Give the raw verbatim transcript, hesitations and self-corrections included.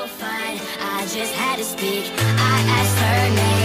fight. I just had to speak. I asked her name.